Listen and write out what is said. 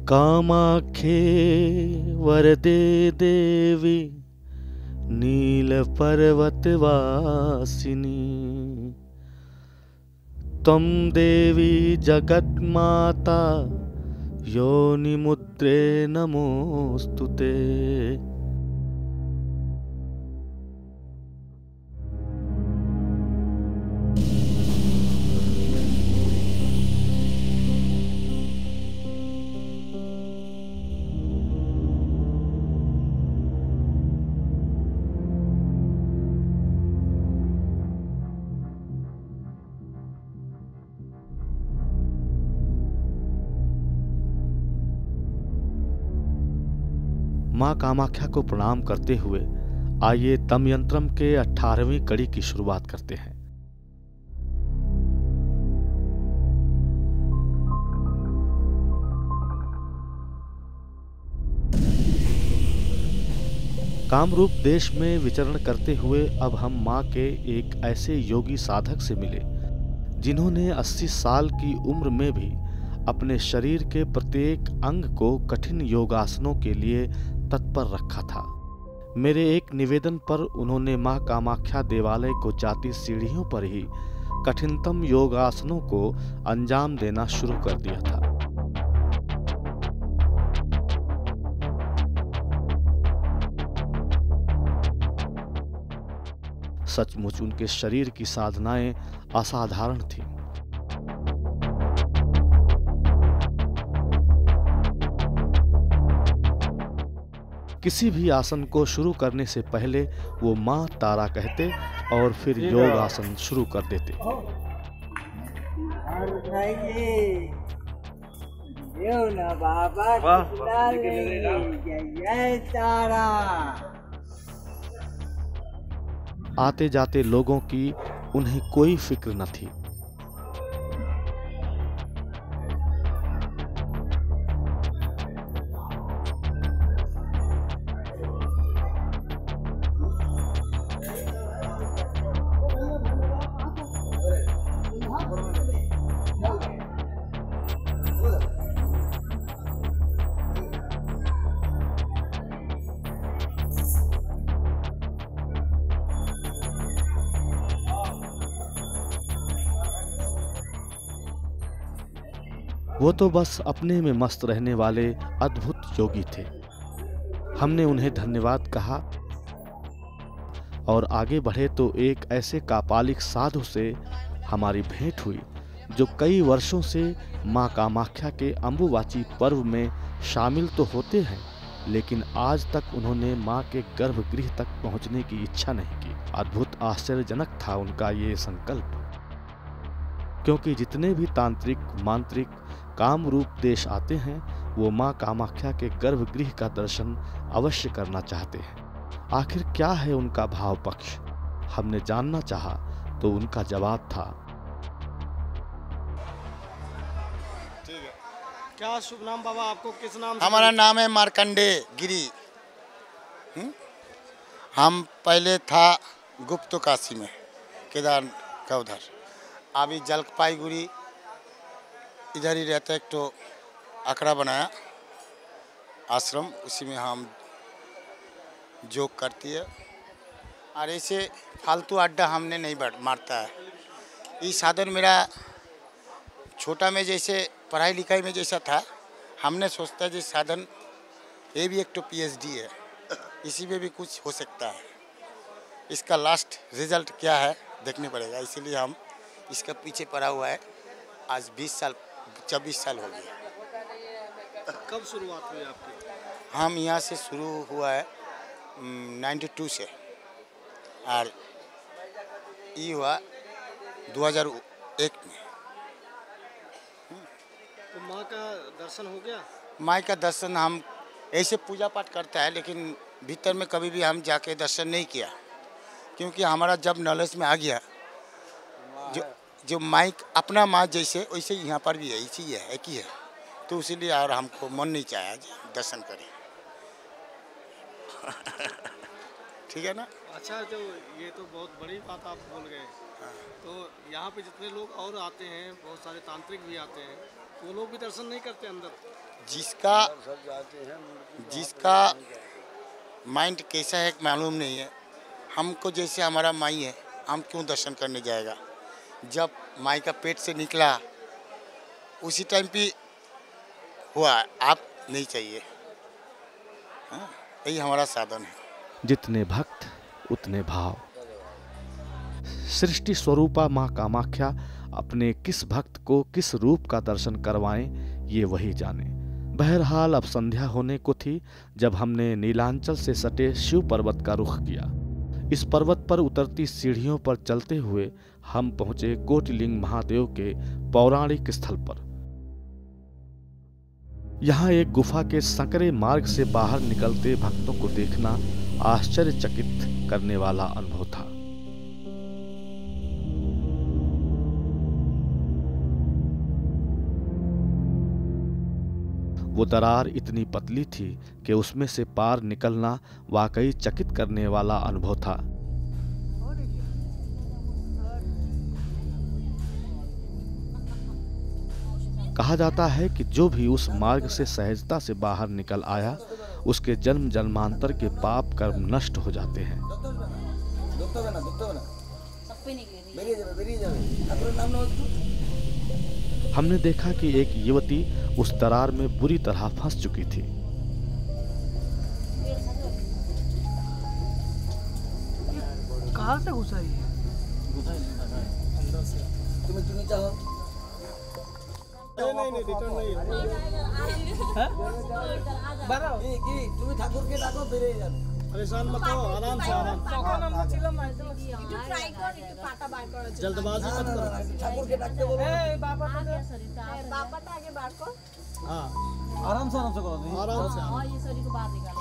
कामाख्ये वरदे देवी नीलपर्वतवासिनी त्वं देवी जगन्माता योनिमुद्रे नमोस्तुते। माँ कामाख्या को प्रणाम करते हुए आइए दमयंत्रम के 18वीं कड़ी की शुरुआत करते हैं। कामरूप देश में विचरण करते हुए अब हम माँ के एक ऐसे योगी साधक से मिले जिन्होंने 80 साल की उम्र में भी अपने शरीर के प्रत्येक अंग को कठिन योगासनों के लिए तत्पर रखा था। मेरे एक निवेदन पर उन्होंने मां कामाख्या देवालय को जाती सीढ़ियों पर ही कठिनतम योगासनों को अंजाम देना शुरू कर दिया था। सचमुच उनके शरीर की साधनाएं असाधारण थीं। किसी भी आसन को शुरू करने से पहले वो माँ तारा कहते और फिर योग आसन शुरू कर देते। आते जाते लोगों की उन्हें कोई फिक्र न थी। वो तो बस अपने में मस्त रहने वाले अद्भुत योगी थे। हमने उन्हें धन्यवाद कहा और आगे बढ़े तो एक ऐसे कापालिक साधु से हमारी भेंट हुई जो कई वर्षों से माँ कामाख्या के अम्बुबाची पर्व में शामिल तो होते हैं, लेकिन आज तक उन्होंने माँ के गर्भगृह तक पहुँचने की इच्छा नहीं की। अद्भुत आश्चर्यजनक था उनका ये संकल्प, क्योंकि जितने भी तांत्रिक मांत्रिक कामरूप देश आते हैं वो माँ कामाख्या के गर्भगृह का दर्शन अवश्य करना चाहते हैं। आखिर क्या है उनका भाव पक्ष, हमने जानना चाहा तो उनका जवाब था। ठीक है, क्या शुभ नाम बाबा आपको, किस नाम? हमारा नाम है मार्कंडे गिरी। हम पहले था गुप्त काशी में केदार का उधर, अभी जलपाईगुड़ी इधर ही रहता है। एक तो अखड़ा बनाया आश्रम, उसी में हम जोग करती है और ऐसे फालतू अड्डा हमने नहीं मारता है। ये साधन मेरा छोटा में जैसे पढ़ाई लिखाई में जैसा था, हमने सोचता है जिस साधन ये भी एक तो PhD है, इसी में भी कुछ हो सकता है। इसका लास्ट रिजल्ट क्या है देखने पड़ेगा, इसीलिए हम इसका पीछे पड़ा हुआ है। आज 24 साल हो गया। कब शुरुआत हुई आपकी? हम यहाँ से शुरू हुआ है 92 से और ये हुआ 2001 में। तो माँ का दर्शन हो गया? माँ का दर्शन हम ऐसे पूजा पाठ करता है, लेकिन भीतर में कभी भी हम जाके दर्शन नहीं किया, क्योंकि हमारा जब नॉलेज में आ गया जो माइक अपना माँ जैसे वैसे यहाँ पर भी है, इसी है एक ही है, तो इसीलिए और हमको मन नहीं चाहा दर्शन करें। ठीक है ना? अच्छा, जो ये तो बहुत बड़ी बात आप बोल गए। तो यहाँ पे जितने लोग और आते हैं, बहुत सारे तांत्रिक भी आते हैं, वो लोग भी दर्शन नहीं करते अंदर? जिसका माइंड कैसा है मालूम नहीं है। हमको जैसे हमारा माई है, हम क्यों दर्शन करने जाएगा? जब माई का पेट से निकला उसी टाइम पे हुआ, आप नहीं चाहिए। हाँ, यही हमारा साधन है। जितने भक्त उतने भाव। सृष्टि स्वरूपा माँ कामाख्या अपने किस भक्त को किस रूप का दर्शन करवाएं, ये वही जाने। बहरहाल अब संध्या होने को थी जब हमने नीलांचल से सटे शिव पर्वत का रुख किया। इस पर्वत पर उतरती सीढ़ियों पर चलते हुए हम पहुंचे कोटिलिंग महादेव के पौराणिक स्थल पर। यहाँ एक गुफा के संकरे मार्ग से बाहर निकलते भक्तों को देखना आश्चर्यचकित करने वाला अनुभव था। वो दरार इतनी पतली थी कि उसमें से पार निकलना वाकई चकित करने वाला अनुभव था। कहा जाता है कि जो भी उस मार्ग से सहजता से बाहर निकल आया, उसके जन्म जन्मांतर के पाप कर्म नष्ट हो जाते हैं। हमने देखा कि एक युवती उस दरार में बुरी तरह फंस चुकी थी। कहाँ से घुसा ये? तुम्हें चुनी चाहो? नहीं रिटर्न नहीं है। तुम्हें ठाकुर के डाको फिरे जाओ। परेशान मत हो, आराम से आराम। जल्दबाजी मत करो। ठाकुर के डाकते बोलो। हाँ आराम से करो। आराम से।